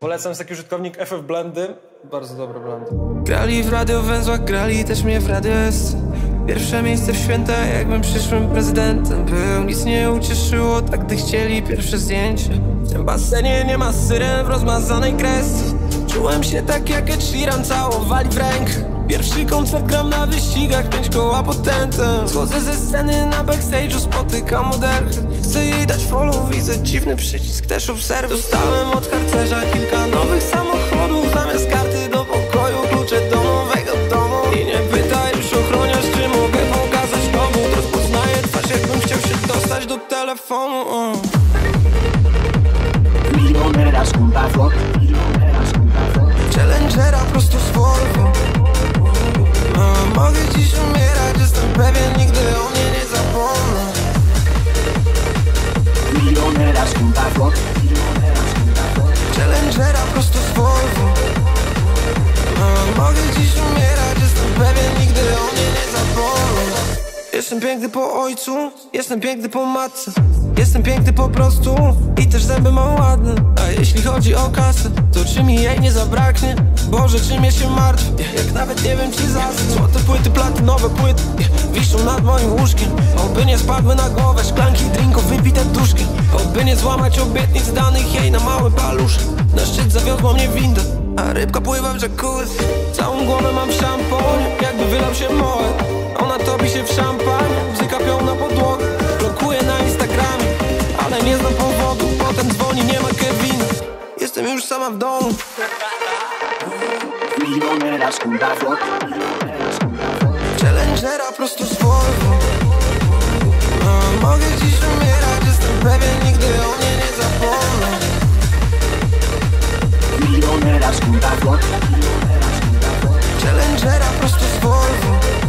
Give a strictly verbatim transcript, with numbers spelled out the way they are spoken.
Polecam, jest taki użytkownik F F Blendy. Bardzo dobre blendy. Grali w radio węzłach, grali też mnie w radio S. Pierwsze miejsce w święta, jakbym przyszłym prezydentem był. Nic nie ucieszyło, tak gdy chcieli pierwsze zdjęcie. W tym basenie nie ma syren w rozmazanej kresce. Czułem się tak jak Ed Sheeran, całowali w rękę. Pierwszy koncert gram na wyścigach, pięć koła potentem. Schodzę ze sceny na backstage'u, spotykam modelkę. Chcę jej dać follow, widzę dziwny przycisk, też obserwuj. Dostałem od harcerza kilka nowych samochodów. Zamiast karty do pokoju, klucze do nowego domu. I nie pytaj już ochroniarz, czy mogę pokazać dowód. Rozpoznaję twarz, jakbym chciał się dostać do telefonu. uh. Milionera skumpa flot, milionera skumpa flot. Challengera prosto z Volvo. A, mogę dziś umierać, jestem pewien, nigdy o mnie nie zapomnę. Milionera skumpa flot, milionera skumpa flot. Challengera prosto z Volvo. A, mogę dziś umierać, jestem pewien, nigdy o mnie nie zapomnę. Jestem piękny po ojcu, jestem piękny po matce. Jestem piękny po prostu i też zęby mam ładne. A jeśli chodzi o kasę, to czy mi jej nie zabraknie? Boże, czym ja się martwię, jak nawet nie wiem czy zasnę. Złote płyty, platynowe płyty wiszą nad moim łóżkiem. Oby nie spadły na głowę szklanki drinków wypite duszkiem. Oby nie złamać obietnic danych jej na mały paluszek. Na szczyt zawiodła mnie winda, a rybka pływa w jacuzzi. Całą głowę mam w szamponie, jakby wylał się moet. Ona topi się w szampanie, bzyka pią na podłogę. Blokuje na Instagramie, ale nie znam powodu. Potem dzwoni, nie ma Kevina. Jestem już sama w domu. Milionera skumpa flot, milionera skumpa flot. Challengera prosto z Volvo. A, mogę dziś umierać, jestem pewien, nigdy o mnie nie zapomnę. Milionera skumpa flot, milionera skumpa flot. Challengera prosto z Volvo.